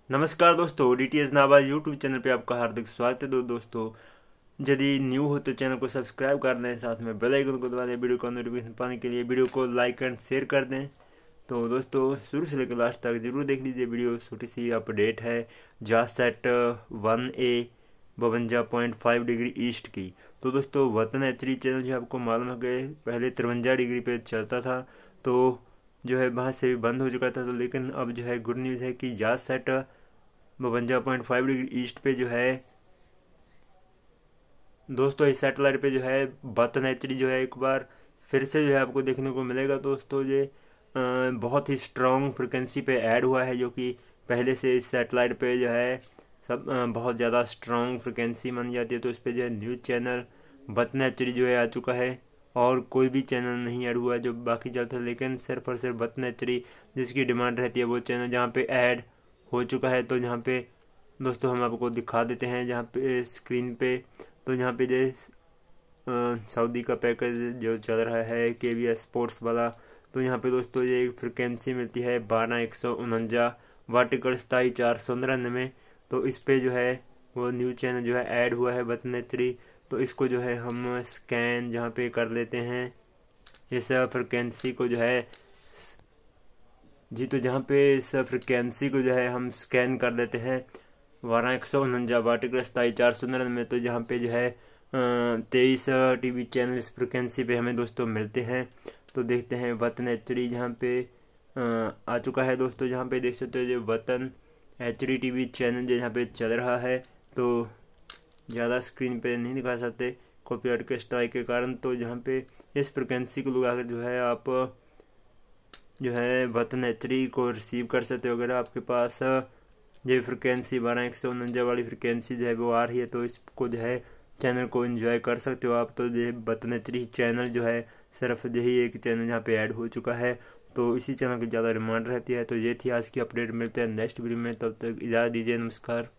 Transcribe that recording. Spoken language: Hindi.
नमस्कार दोस्तों, डीटीएस नाभा यूट्यूब चैनल पे आपका हार्दिक स्वागत है। दोस्तों, यदि न्यू हो तो चैनल को सब्सक्राइब कर दें, साथ में बेल आइकन को दबा दें। वीडियो का नोटिफिकेशन पाने के लिए वीडियो को लाइक एंड शेयर कर दें। तो दोस्तों, शुरू से लेकर लास्ट तक जरूर देख लीजिए वीडियो। छोटी सी अपडेट है याहसat 1A 52.5 डिग्री ईस्ट की। तो दोस्तों, वतन एचडी चैनल जो आपको मालूम है कि पहले 53 डिग्री पे चलता था, तो जो है वहाँ से भी बंद हो चुका था। तो लेकिन अब जो है गुड न्यूज़ है कि याहसat 52.5 डिग्री ईस्ट पे जो है दोस्तों, इस सैटेलाइट पे जो है वतन एचडी जो है एक बार फिर से जो है आपको देखने को मिलेगा। दोस्तों, ये बहुत ही स्ट्रॉन्ग फ्रिक्वेंसी पे ऐड हुआ है, जो कि पहले से इस सैटेलाइट पे जो है सब बहुत ज़्यादा स्ट्रॉन्ग फ्रिक्वेंसी मानी जाती है। तो इस पे जो है न्यूज़ चैनल वतन एचडी जो है आ चुका है, और कोई भी चैनल नहीं ऐड हुआ है जो बाकी चलता है, लेकिन सिर्फ और सिर्फ वतन एचडी जिसकी डिमांड रहती है वो चैनल जहाँ पे ऐड हो चुका है। तो यहाँ पे दोस्तों हम आपको दिखा देते हैं जहाँ पे स्क्रीन पे। तो यहाँ पे जो सऊदी का पैकेज जो चल रहा है KVS स्पोर्ट्स वाला, तो यहाँ पे दोस्तों ये फ्रिक्वेंसी मिलती है 12,149 वर्टिकल 27,499। तो इस पे जो है वो न्यूज़ चैनल जो है ऐड हुआ है वतन एचडी। तो इसको जो है हम स्कैन जहाँ पे कर लेते हैं इस फ्रिक्वेंसी को जो है जी, तो जहाँ पे इस फ्रिक्वेंसी को जो है हम स्कैन कर लेते हैं 12,149 वर्टिकल 27,499 में। तो जहाँ पे जो है 23 टीवी चैनल इस फ्रिक्वेंसी पे हमें दोस्तों मिलते हैं। तो देखते हैं वतन एचडी जहाँ पे आ चुका है। दोस्तों, जहाँ पे देख सकते हो जो वतन एचडी टीवी चैनल जो यहाँ पे चल रहा है। तो ज़्यादा स्क्रीन पे नहीं दिखा सकते कॉपीराइट के स्ट्राइक के कारण। तो जहाँ पे इस फ्रिक्वेंसी को लगाकर जो है आप जो है वतन एचडी को रिसीव कर सकते हो। अगर आपके पास ये फ्रिक्वेंसी 12,149 वाली फ्रिक्वेंसी जो है वो आ रही है, तो इसको जो है चैनल को एंजॉय कर सकते हो आप। तो ये वतन एचडी चैनल जो है सिर्फ यही एक चैनल यहाँ पे ऐड हो चुका है, तो इसी चैनल की ज़्यादा डिमांड रहती है। तो ये थी आज की अपडेट। मिलते हैं नेक्स्ट वीडियो में, तब तक इजाज़त दीजिए। नमस्कार।